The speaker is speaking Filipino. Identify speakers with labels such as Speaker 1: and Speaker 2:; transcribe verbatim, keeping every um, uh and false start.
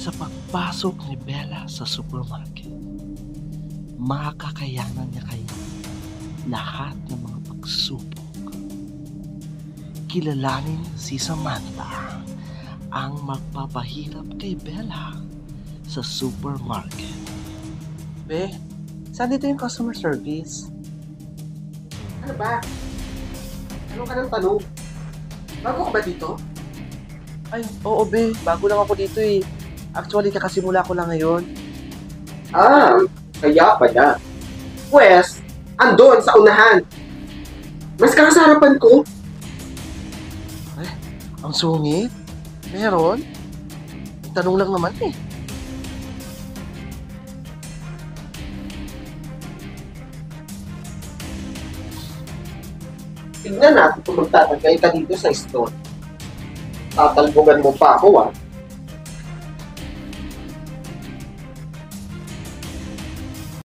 Speaker 1: Sa pagpasok ni Bella sa supermarket, makakayanan niya kaya lahat ng mga pagsubok. Kilalanin si Samantha, ang magpapahirap kay Bella sa supermarket.
Speaker 2: Be, saan dito yung customer service? Ano ba? Ano ka ng tanong? Bago ka ba dito? Ay, oo be. Bago lang ako dito eh. Actually, kakasimula ko lang ngayon. Ah, kaya pala. Pwes, andun sa unahan. Mas kakasarapan ko.
Speaker 1: Eh, ang sungit? Meron? Ang tanong lang naman eh.
Speaker 2: Tignan natin kung magtatagal ka dito sa store. Tatalbogan mo pa ako ah.